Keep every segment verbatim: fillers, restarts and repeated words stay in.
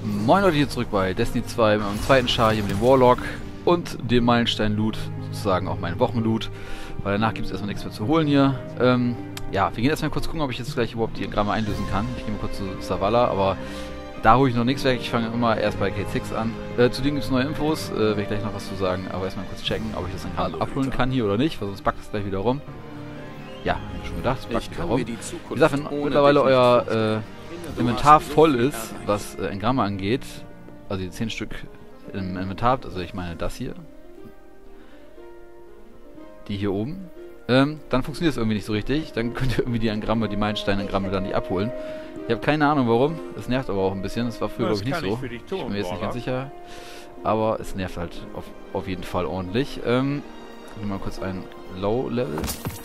Moin Leute, hier zurück bei Destiny zwei mit meinem zweiten Char hier mit dem Warlock und dem Meilenstein-Loot, sozusagen auch mein Wochenloot, weil danach gibt es erstmal nichts mehr zu holen hier. Ähm, ja, wir gehen erstmal kurz gucken, ob ich jetzt gleich überhaupt die Engramme einlösen kann. Ich gehe mal kurz zu Zavala, aber da hole ich noch nichts weg. Ich fange immer erst bei K sechs an. Äh, zudem gibt es neue Infos, äh, werde ich gleich noch was zu sagen, aber erstmal kurz checken, ob ich das Engramm abholen kann hier oder nicht, weil sonst backt es gleich wieder rum. Ja, hab ich schon gedacht, es backt wieder rum. Wie gesagt, wenn mittlerweile euer äh, Inventar voll ist, was äh, Engramme angeht, also die zehn Stück im Inventar habt, also ich meine das hier, die hier oben, ähm, dann funktioniert es irgendwie nicht so richtig. Dann könnt ihr irgendwie die Engramme, die Meilenstein-Engramme dann nicht abholen. Ich habe keine Ahnung warum, es nervt aber auch ein bisschen, das war früher glaube ich nicht so. Ich bin mir jetzt nicht ganz sicher, aber es nervt halt auf, auf jeden Fall ordentlich. Ähm, nehmen wir mal kurz ein Low-Level.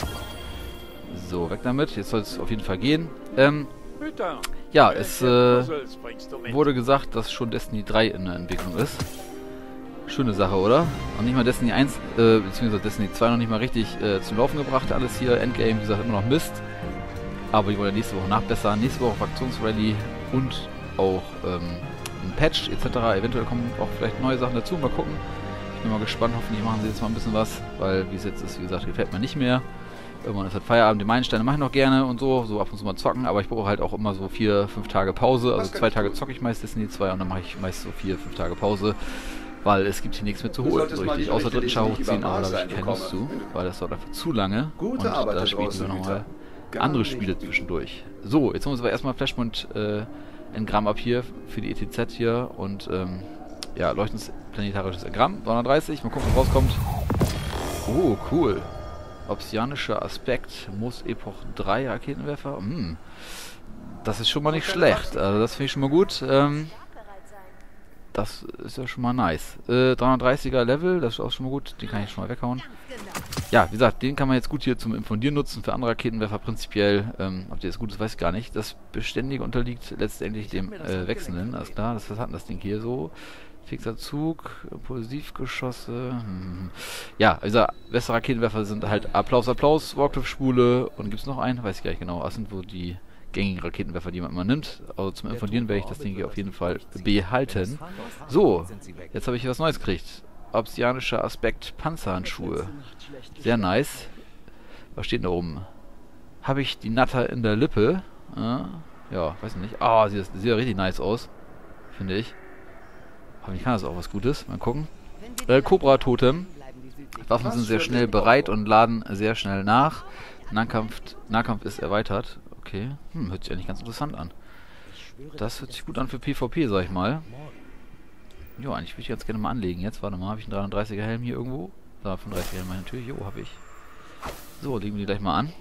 So, weg damit, jetzt soll es auf jeden Fall gehen. Ähm, ja, es äh, wurde gesagt, dass schon Destiny drei in der Entwicklung ist. Schöne Sache, oder? Und nicht mal Destiny eins, äh, beziehungsweise Destiny zwei noch nicht mal richtig äh, zum Laufen gebracht. Alles hier, Endgame, wie gesagt, immer noch Mist. Aber die wollen ja nächste Woche nachbessern. Nächste Woche Fraktionsrally und auch ähm, ein Patch et cetera. Eventuell kommen auch vielleicht neue Sachen dazu. Mal gucken. Ich bin mal gespannt. Hoffentlich machen sie jetzt mal ein bisschen was, weil wie es jetzt ist, wie gesagt, gefällt mir nicht mehr. Irgendwann ist halt Feierabend, die Meilensteine mache ich noch gerne und so, so ab und zu mal zocken, aber ich brauche halt auch immer so vier, fünf Tage Pause, also zwei Tage zocke ich meist Destiny zwei und dann mache ich meist so vier, fünf Tage Pause, weil es gibt hier nichts mehr zu holen, so richtig, außer dritten Char hochziehen, aber da habe ich keine Lust zu, weil das dauert einfach zu lange und da spielen wir nochmal andere Spiele zwischendurch. So, jetzt haben wir uns aber erstmal Flashpoint äh, Engramm ab hier für die E T Z hier und ähm, ja, leuchtendes planetarisches Engramm, dreihundertdreißig, mal gucken, was rauskommt. Oh, cool. Obsidianischer Aspekt, Moos Epoch drei Raketenwerfer. Hm. Das ist schon mal nicht schlecht. Also das finde ich schon mal gut. Ähm, das ist ja schon mal nice. Äh, dreihundertdreißiger Level, das ist auch schon mal gut. Den kann ich schon mal weghauen. Ja, wie gesagt, den kann man jetzt gut hier zum Infundieren nutzen. Für andere Raketenwerfer prinzipiell. Ähm, ob der jetzt gut ist, weiß ich gar nicht. Das Beständige unterliegt letztendlich dem äh, Wechselnden. Alles klar, das, was hat denn das Ding hier so? Fixer Zug, Impulsivgeschosse. Hm. Ja, also bessere Raketenwerfer sind halt Applaus, Applaus, Warcliffe-Spule und gibt es noch einen? Weiß ich gar nicht genau. Das sind wohl die gängigen Raketenwerfer, die man immer nimmt. Aber zum Infundieren werde ich das Ding hier auf jeden Fall behalten. So, jetzt habe ich was Neues gekriegt. Obsidianischer Aspekt Panzerhandschuhe. Sehr nice. Was steht da oben? Habe ich die Natter in der Lippe? Ja, ja weiß nicht. Ah, oh, sieht, sieht ja richtig nice aus. Finde ich. Hoffentlich kann das auch was Gutes. Mal gucken. Äh, Cobra Totem. Waffen sind sehr schnell bereit und laden sehr schnell nach. Nahkampf, Nahkampf ist erweitert. Okay. Hm, hört sich eigentlich ganz interessant an. Das hört sich gut an für PvP, sag ich mal. Jo, eigentlich würde ich ganz gerne mal anlegen jetzt. Warte mal, habe ich einen dreihundertdreißiger Helm hier irgendwo? Da, fünfunddreißiger Helm natürlich. Jo, habe ich. So, legen wir die gleich mal an.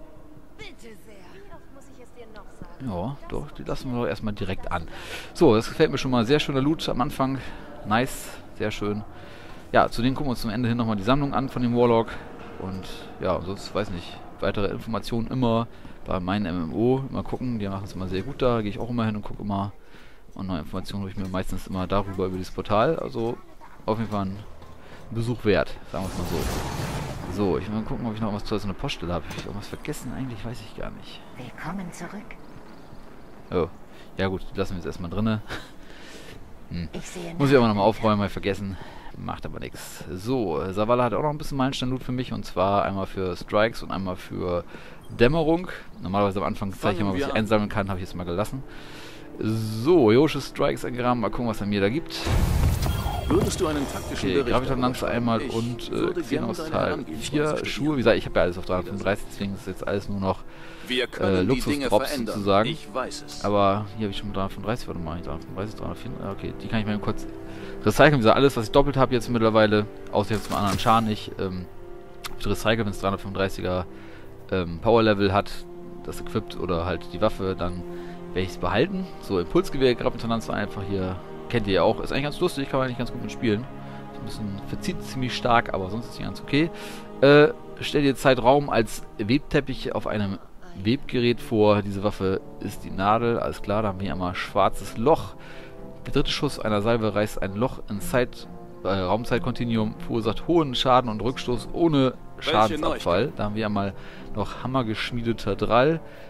Ja, doch, die lassen wir doch erstmal direkt an. So, das gefällt mir schon mal. Sehr schöner Loot am Anfang. Nice, sehr schön. Ja, zudem gucken wir uns zum Ende hin nochmal die Sammlung an von dem Warlock. Und ja, sonst, weiß nicht, weitere Informationen immer bei meinen M M O. Mal gucken, die machen es immer sehr gut da. Da gehe ich auch immer hin und gucke immer. Und neue Informationen hole ich mir meistens immer darüber, über dieses Portal. Also auf jeden Fall ein Besuch wert, sagen wir es mal so. So, ich will mal gucken, ob ich noch was zu so einer Poststelle habe. Habe ich irgendwas vergessen? Eigentlich weiß ich gar nicht. Willkommen zurück. Oh, ja gut, die lassen wir jetzt erstmal drinne. Hm. Muss ich aber nochmal aufräumen, mal vergessen. Macht aber nichts. So, Zavala hat auch noch ein bisschen Meilenstein-Loot für mich. Und zwar einmal für Strikes und einmal für Dämmerung. Normalerweise am Anfang zeige ich immer, was ich einsammeln kann. Habe ich jetzt mal gelassen. So, Yoshes Strikes Engramm. Mal gucken, was er mir da gibt. Würdest du einen taktischen Okay, Gravitonlanze einmal und äh, Xenos Teil vier Schuhe. Wie gesagt, ich habe ja alles auf dreihundertfünfunddreißig, deswegen ist jetzt alles nur noch äh, Luxus-Drops sozusagen. Ich weiß es. Aber hier habe ich schon dreihundertfünfunddreißig, warte mal, dreihundertfünfunddreißig, dreihundertvierunddreißig, okay, die kann ich mir kurz recyceln. Wie gesagt, alles, was ich doppelt habe jetzt mittlerweile, außer jetzt zum anderen Char nicht, ähm, ich recycle, wenn es dreihundertfünfunddreißiger ähm, Power-Level hat, das equipped oder halt die Waffe, dann werde ich es behalten. So, Impulsgewehr, Gravitonlanze einfach hier. Kennt ihr ja auch. Ist eigentlich ganz lustig, kann man eigentlich ganz gut mitspielen. Ist ein bisschen verzieht ziemlich stark, aber sonst ist sie ganz okay. Äh, stell dir Zeitraum als Webteppich auf einem Webgerät vor. Diese Waffe ist die Nadel. Alles klar, da haben wir einmal schwarzes Loch. Der dritte Schuss einer Salve reißt ein Loch ins Zeit, äh, Raumzeitkontinuum, verursacht hohen Schaden und Rückstoß ohne Schadensabfall. Da haben wir einmal noch hammergeschmiedeter Drall.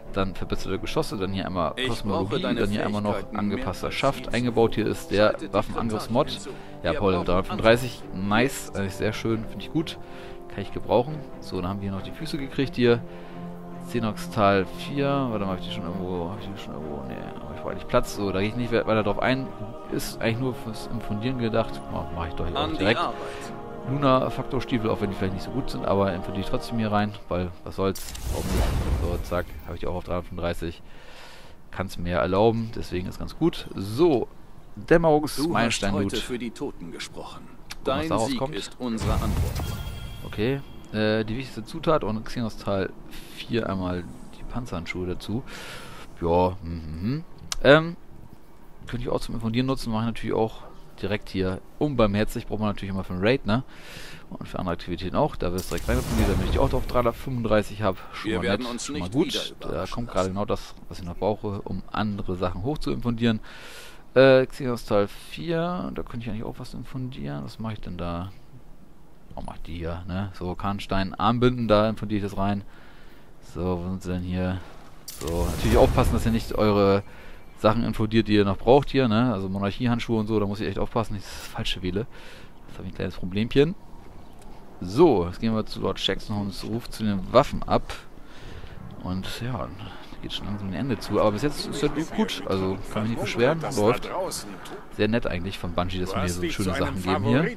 dann verbesserte Geschosse, dann hier einmal Kosmologie, dann hier einmal noch angepasster Schaft. Eingebaut hier ist der Waffenangriffsmod. Ja, Power Level dreihundertfünfunddreißig, nice, also sehr schön, finde ich gut. Kann ich gebrauchen. So, dann haben wir hier noch die Füße gekriegt hier. Xenoxtal vier, warte mal, habe ich die schon irgendwo, habe ich die schon irgendwo, ne, habe ich eigentlich Platz, so, da gehe ich nicht weiter drauf ein, ist eigentlich nur fürs Infundieren gedacht, oh, mache ich doch hier auch direkt. Luna-Faktorstiefel, auch wenn die vielleicht nicht so gut sind, aber infundiere ich trotzdem hier rein, weil, was soll's, warum nicht, so, zack, habe ich die auch auf dreihundertfünfunddreißig, kann es mir erlauben, deswegen ist ganz gut. So, Dämmerungsmeilenstein-Loot. für die Toten gesprochen. Dein Sieg kommt. Ist unsere Antwort. Okay. Äh, die wichtigste Zutat und Xenostal vier einmal die Panzerhandschuhe dazu. Ja, mhm. Ähm, könnte ich auch zum Infundieren nutzen, mache ich natürlich auch direkt hier unbarmherzig, braucht man natürlich immer für einen Raid, ne? Und für andere Aktivitäten auch, da wird es direkt reingefundiert, damit ich die auch auf dreihundertfünfunddreißig habe. Schon mal nett, schon mal gut. Da kommt gerade genau das, was ich noch brauche, um andere Sachen hoch zu infundieren. Äh, Xenostal vier, da könnte ich eigentlich auch was infundieren. Was mache ich denn da? Oh, mach die hier, ne? So, Kahnstein, Armbinden, da infundiere ich das rein. So, wo sind sie denn hier? So, natürlich aufpassen, dass ihr nicht eure Sachen infundiert, die ihr noch braucht hier, ne? Also Monarchiehandschuhe und so, da muss ich echt aufpassen, nicht das falsche wähle. Das habe ich ein kleines Problemchen. So, jetzt gehen wir zu Lord Jackson und ruft zu den Waffen ab. Und ja, geht schon langsam ein Ende zu. Aber bis jetzt ist das gut, also kann mich nicht beschweren, läuft. Sehr nett eigentlich von Bungie, dass wir mir so schöne Sachen geben hier.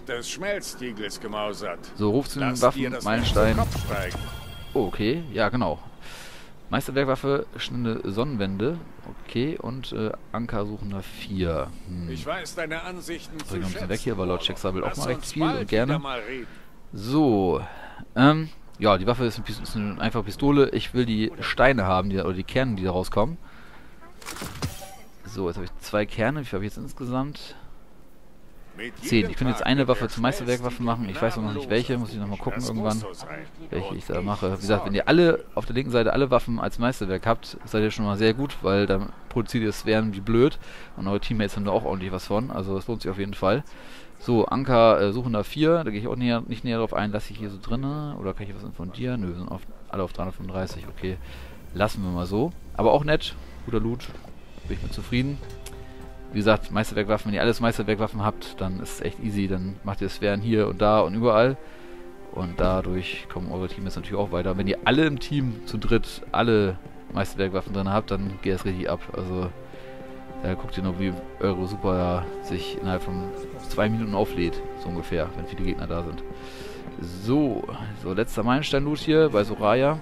So, Ruf zu den Waffen, Meilenstein. Oh, okay, ja genau. Meisterwerkwaffe, schnelle Sonnenwende. Okay, und äh, Ankersuchender vier. Hm. Ich weiß deine Ansichten zu schätzen. Ich ein bisschen weg hier, weil Lord Jackson will auch mal recht viel und gerne. So, ähm, ja, die Waffe ist, ein, ist eine einfache Pistole. Ich will die Steine haben, die, oder die Kerne, die da rauskommen. So, jetzt habe ich zwei Kerne. Wie viel habe ich jetzt insgesamt? Zehn. Ich könnte jetzt eine Waffe zum Meisterwerkwaffen machen. Ich weiß noch nicht welche. Muss ich nochmal gucken irgendwann, welche ich da mache. Wie gesagt, wenn ihr alle auf der linken Seite alle Waffen als Meisterwerk habt, seid ihr schon mal sehr gut, weil dann produziert ihr Sphären wie blöd. Und eure Teammates haben da auch ordentlich was von. Also das lohnt sich auf jeden Fall. So, Anker äh, Suchender vier. Da gehe ich auch näher, nicht näher drauf ein. Lasse ich hier so drinne? Oder kann ich was infundieren? Nö, wir sind auf, alle auf dreihundertfünfunddreißig. Okay, lassen wir mal so. Aber auch nett. Guter Loot. Bin ich mit zufrieden. Wie gesagt, Meisterwerkwaffen, wenn ihr alles Meisterwerkwaffen habt, dann ist es echt easy. Dann macht ihr Sphären hier und da und überall. Und dadurch kommen eure Teams natürlich auch weiter. Wenn ihr alle im Team zu dritt alle Meisterwerkwaffen drin habt, dann geht es richtig ab. Also, da guckt ihr noch, wie eure Super sich innerhalb von zwei Minuten auflädt. So ungefähr, wenn viele Gegner da sind. So, so letzter Meilenstein-Loot hier bei Soraya.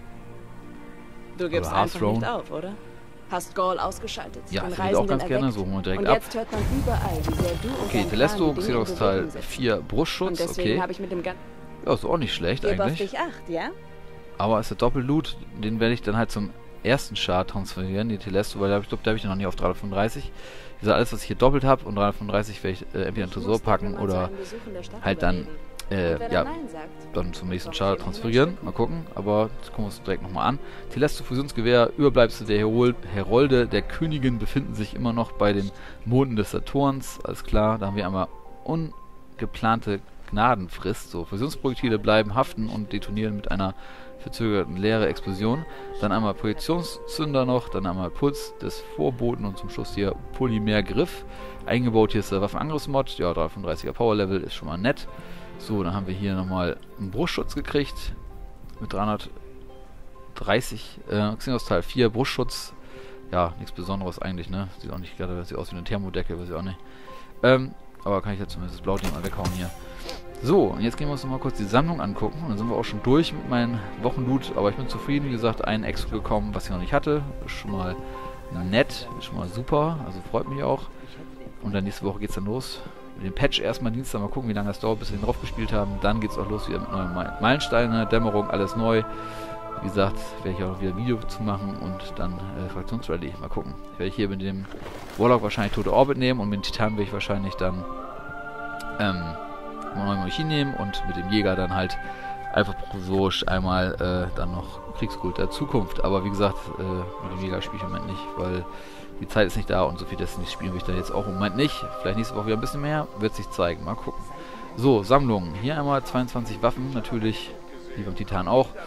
Du gibst einfach nicht auf, oder? Hast Gaul ausgeschaltet. Ja, das will ich auch ganz gerne. So, holen wir direkt ab. Jetzt hört man überall, wie sehr du und okay, Telesto, Xenoxtal vier, Brustschutz. Okay. Ich mit dem ja, ist auch nicht schlecht Geb eigentlich. Auf dich acht, ja? Aber ist der Doppelloot, den werde ich dann halt zum ersten Chart transferieren, die Telesto, weil da habe ich, glaub, da hab ich noch nicht auf dreihundertfünfunddreißig. Wie gesagt, alles, was ich hier doppelt habe und dreihundertfünfunddreißig werde ich äh, entweder in den Tresor packen oder halt dann Äh, ja, dann zum nächsten Chart transferieren. Mal gucken, aber das gucken wir uns direkt nochmal an. Telesto Fusionsgewehr, Überbleibsel der Herol Herolde der Königin befinden sich immer noch bei den Monden des Saturns. Alles klar, da haben wir einmal ungeplante Gnadenfrist. So, Fusionsprojektile bleiben haften und detonieren mit einer verzögerten leere Explosion. Dann einmal Projektionszünder noch, dann einmal Puls des Vorboten und zum Schluss hier Polymergriff. Eingebaut hier ist der Waffenangriffsmod. Ja, dreihundertfünfunddreißiger Power Level ist schon mal nett. So, dann haben wir hier nochmal einen Brustschutz gekriegt. Mit dreihundertdreißig. Äh, Xenostal vier, Brustschutz. Ja, nichts Besonderes eigentlich, ne? Sieht auch nicht gerade, sieht aus wie eine Thermodecke, weiß ich auch nicht. Ähm, aber kann ich jetzt zumindest das Blauding mal weghauen hier. So, und jetzt gehen wir uns nochmal kurz die Sammlung angucken. Und dann sind wir auch schon durch mit meinem Wochenloot. Aber ich bin zufrieden, wie gesagt, ein Exo gekommen, was ich noch nicht hatte. Ist schon mal nett, ist schon mal super. Also freut mich auch. Und dann nächste Woche geht's dann los. Mit dem Patch erstmal Dienstag, mal gucken, wie lange das dauert, bis wir den drauf gespielt haben. Dann geht's auch los wieder mit neuen Meilensteine, Dämmerung, alles neu. Wie gesagt, werde ich auch wieder ein Video zu machen und dann äh, Fraktionsrally. Mal gucken. Ich werde hier mit dem Warlock wahrscheinlich Tote Orbit nehmen und mit dem Titan werde ich wahrscheinlich dann ähm, neue Monarchie nehmen und mit dem Jäger dann halt einfach provisorisch einmal äh, dann noch Kriegskult der Zukunft. Aber wie gesagt, äh, mit dem Jäger spiele ich im Moment nicht, weil die Zeit ist nicht da und so viel Destiny spielen will ich dann jetzt auch im Moment nicht. Vielleicht nächste Woche wieder ein bisschen mehr, wird sich zeigen. Mal gucken. So, Sammlungen. Hier einmal zweiundzwanzig Waffen, natürlich, wie beim Titan auch.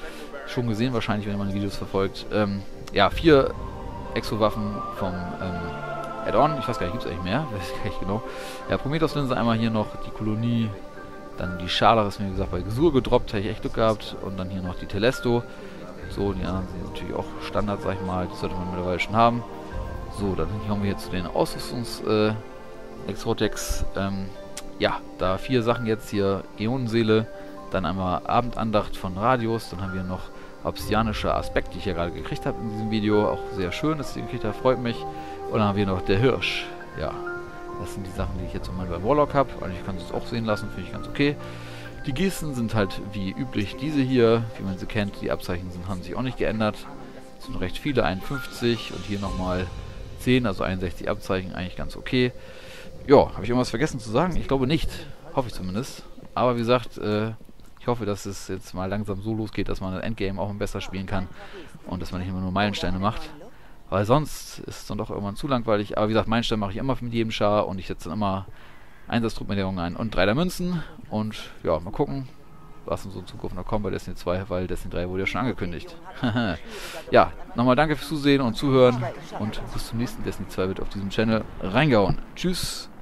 schon gesehen wahrscheinlich, wenn ihr meine Videos verfolgt. Ähm, ja, vier Exo-Waffen vom ähm, Add-on. Ich weiß gar nicht, gibt es eigentlich mehr? Weiß ich gar nicht genau. Ja, Prometheus-Linse einmal hier noch, die Kolonie, dann die Scharlach ist mir, wie gesagt, bei Gesur gedroppt, hätte ich echt Glück gehabt. Und dann hier noch die Telesto. So, die anderen sind natürlich auch Standard, sag ich mal, die sollte man mittlerweile schon haben. So, dann kommen wir hier zu den Ausrüstungs- äh, Exotex. Ähm, ja, da vier Sachen jetzt hier, Äonenseele, dann einmal Abendandacht von Radius, dann haben wir noch obsidianischer Aspekt, die ich ja gerade gekriegt habe in diesem Video, auch sehr schön, dass ich den gekriegt habe, freut mich. Und dann haben wir noch der Hirsch, ja, das sind die Sachen, die ich jetzt im Moment bei Warlock habe, eigentlich kann ich es auch sehen lassen, finde ich ganz okay. Die Gesten sind halt wie üblich diese hier, wie man sie kennt, die Abzeichen sind, haben sich auch nicht geändert, es sind recht viele, einundfünfzig und hier nochmal zehn, also einundsechzig Abzeichen, eigentlich ganz okay. Ja, habe ich irgendwas vergessen zu sagen? Ich glaube nicht, hoffe ich zumindest, aber wie gesagt, äh, ich hoffe, dass es jetzt mal langsam so losgeht, dass man das Endgame auch besser spielen kann und dass man nicht immer nur Meilensteine macht. Weil sonst ist es dann doch irgendwann zu langweilig. Aber wie gesagt, Meilensteine mache ich immer mit jedem Char und ich setze dann immer Einsatztruppmeldungen ein und drei der Münzen. Und ja, mal gucken, was in so in Zukunft noch kommt bei Destiny zwei, weil Destiny drei wurde ja schon angekündigt. Ja, nochmal danke fürs Zusehen und Zuhören und bis zum nächsten Destiny zwei wird auf diesem Channel reingehauen. Tschüss!